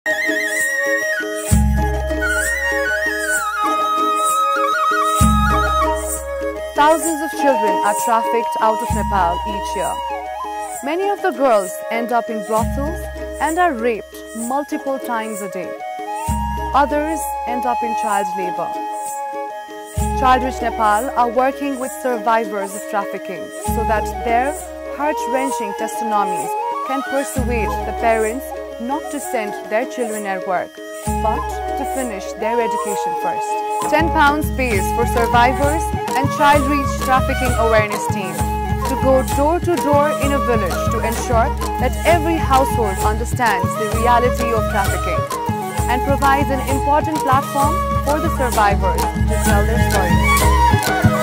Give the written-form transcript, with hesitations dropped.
Thousands of children are trafficked out of Nepal each year. Many of the girls end up in brothels and are raped multiple times a day. Others end up in child labor. Childreach Nepal are working with survivors of trafficking so that their heart-wrenching testimonies can persuade the parents not to send their children at work, but to finish their education first. £10 pays for survivors and Childreach trafficking awareness team to go door to door in a village to ensure that every household understands the reality of trafficking and provides an important platform for the survivors to tell their stories.